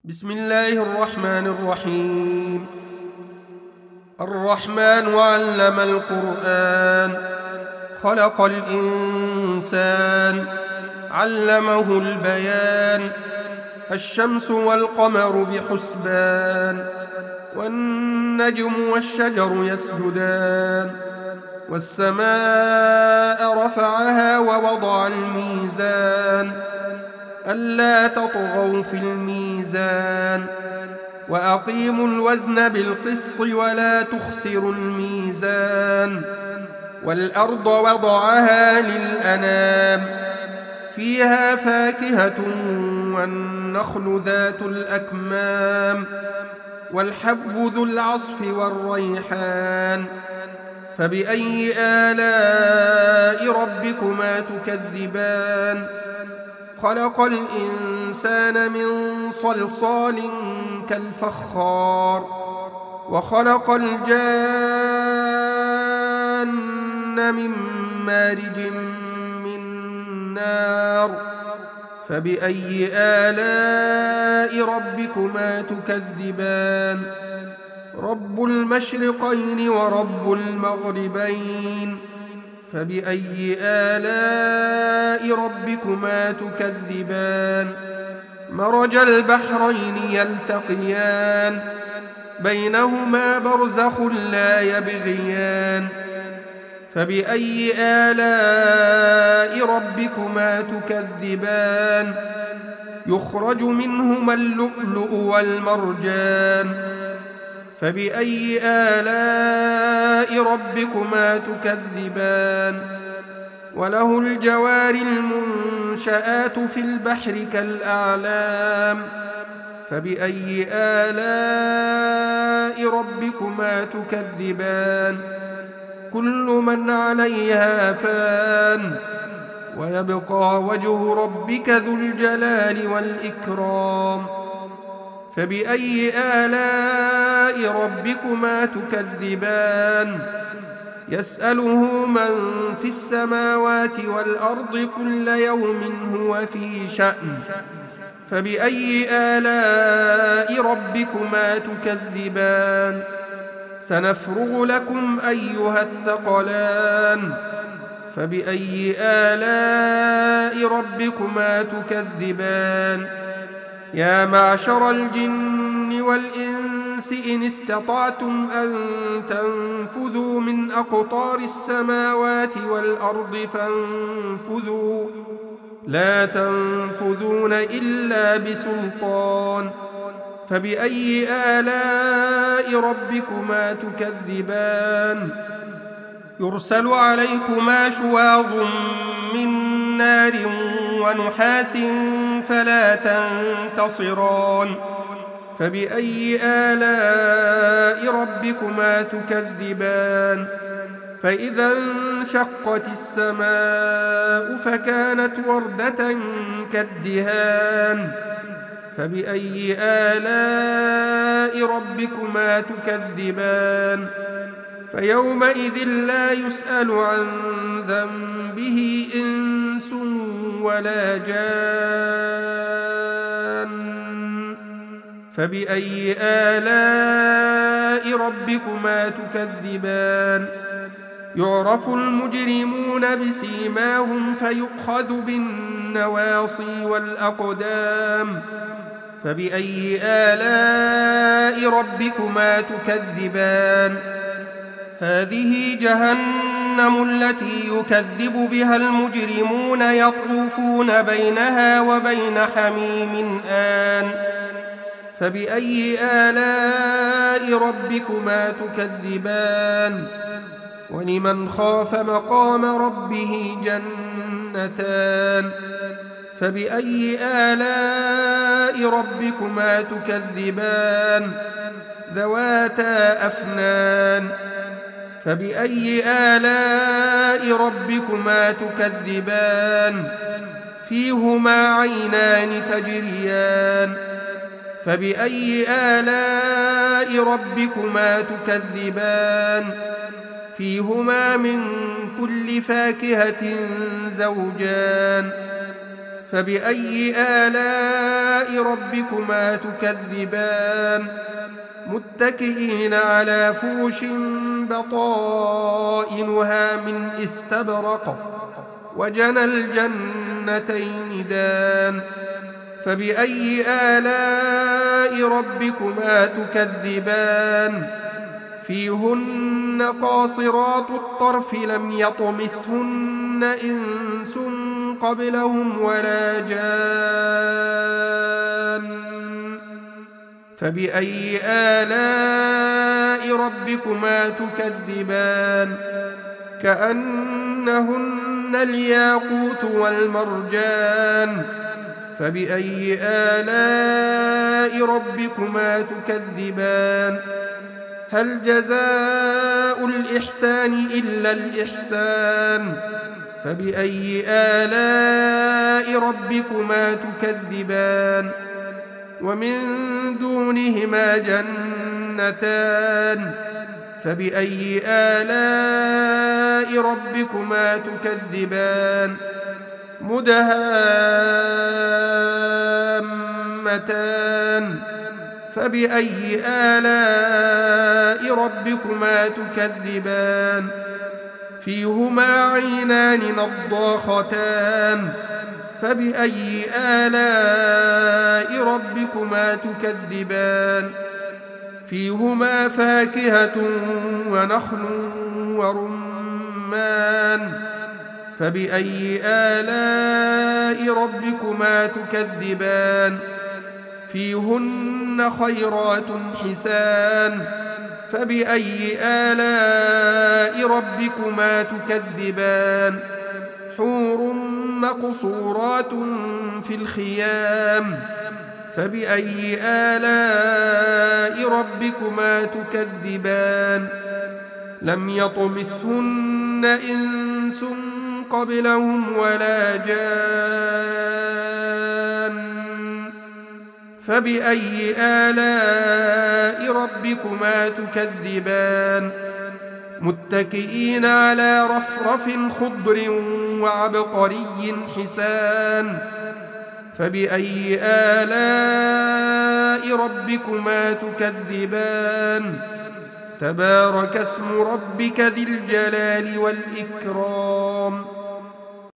بسم الله الرحمن الرحيم. الرحمن علم القرآن، خلق الإنسان، علمه البيان. الشمس والقمر بحسبان، والنجم والشجر يسجدان. والسماء رفعها ووضع الميزان، ألا تطغوا في الميزان، وأقيموا الوزن بالقسط ولا تخسروا الميزان. والأرض وضعها للأنام، فيها فاكهة والنخل ذات الأكمام، والحب ذو العصف والريحان. فبأي آلاء ربكما تكذبان؟ خلق الإنسان من صلصال كالفخار، وخلق الجان من مارج من نار. فبأي آلاء ربكما تكذبان؟ رب المشرقين ورب المغربين. فبأي آلاء ربكما تكذبان؟ مرج البحرين يلتقيان، بينهما برزخ لا يبغيان. فبأي آلاء ربكما تكذبان؟ يخرج منهما اللؤلؤ والمرجان. فبأي آلاء ربكما تكذبان؟ وله الجوار المنشآت في البحر كالأعلام. فبأي آلاء ربكما تكذبان؟ كل من عليها فان، ويبقى وجه ربك ذو الجلال والإكرام. فبأي آلاء ربكما تكذبان؟ يسأله من في السماوات والأرض كل يوم هو في شأن. فبأي آلاء ربكما تكذبان؟ سنفرغ لكم أيها الثقلان. فبأي آلاء ربكما تكذبان؟ يا معشر الجن والإنس إن استطعتم أن تنفذوا من أقطار السماوات والأرض فانفذوا، لا تنفذون إلا بسلطان. فبأي آلاء ربكما تكذبان؟ يرسل عليكما شواظ من نار ونحاس فلا تنتصران. فبأي آلاء ربكما تكذبان؟ فإذا انشقت السماء فكانت وردة كالدهان. فبأي آلاء ربكما تكذبان؟ فيومئذ لا يسأل عن ذنبه إنس ولا جان. فبأي آلاء ربكما تكذبان؟ يعرف المجرمون بسيماهم فيؤخذ بالنواصي والأقدام. فبأي آلاء ربكما تكذبان؟ هذه جهنم التي يكذب بها المجرمون، يطوفون بينها وبين حميم آن. فبأي آلاء ربكما تكذبان؟ ولمن خاف مقام ربه جنتان. فبأي آلاء ربكما تكذبان؟ ذواتا أفنان. فبأي آلاء ربكما تكذبان؟ فيهما عينان تجريان. فبأي آلاء ربكما تكذبان؟ فيهما من كل فاكهة زوجان. فبأي آلاء ربكما تكذبان متكئين على فرش بطائنها من استبرق وجنى الجنتين دان فبأي آلاء ربكما تكذبان فيهن قاصرات الطرف لم يطمثهن إنس قبلهم ولا جان فبأي آلاء ربكما تكذبان كأنهن الياقوت والمرجان فبأي آلاء ربكما تكذبان هل جزاء الإحسان إلا الإحسان فبأي آلاء ربكما تكذبان ومن دونهما جنتان فبأي آلاء ربكما تكذبان مدهامتان فبأي آلاء ربكما تكذبان فيهما عينان نضاختان فبأي آلاء ربكما تكذبان فيهما فاكهة ونخل ورمان فبأي آلاء ربكما تكذبان فيهن خيرات حسان فبأي آلاء ربكما تكذبان حور مقصورات في الخيام فبأي آلاء ربكما تكذبان لم يطمثهن إنس قبلهم ولا جان فبأي آلاء ربكما تكذبان متكئين على رفرف خضر وعبقري حسان فبأي آلاء ربكما تكذبان تبارك اسم ربك ذي الجلال والإكرام